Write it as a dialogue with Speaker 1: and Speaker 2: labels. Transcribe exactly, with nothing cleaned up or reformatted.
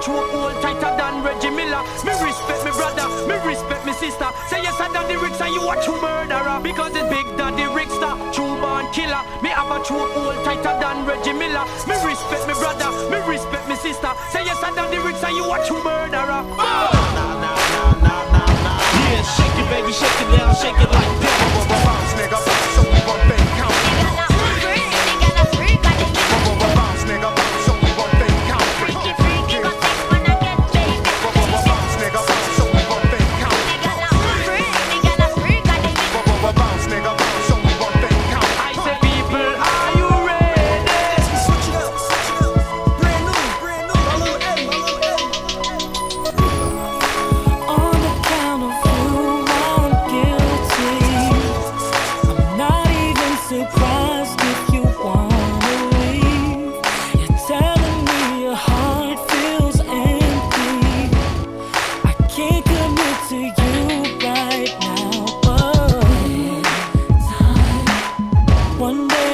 Speaker 1: choke hold tighter than Reggie Miller. Me respect me brother, me respect me sister. Say yes, I Daddy Ricks and you a true murderer. Because it's Big Daddy Rickster, true born killer. Me have a choke hold tighter than Reggie Miller. Me respect me brother, me respect me sister. Say yes, I Daddy Ricks and you a true murderer. Oh! Nah, nah, nah, nah, nah, nah. Yeah, shake it, baby, shake it down, shake it like this. Bounce, nigga, so we gon' bank count. Bounce, nigga, so we gon' bank count. Freaky, freaky, but this one I get baby. Bounce, nigga, so we gon' bank count. Bounce, nigga, so we gon' bank count. I say, people, are you ready? Switch it up, switch it up. Brand new, brand new. My little Eddie, my little Eddie.
Speaker 2: On the count of you, I'm guilty. I'm not even surprised if you wanna leave. You're telling me your heart feels empty. I can't commit to you right now, but one day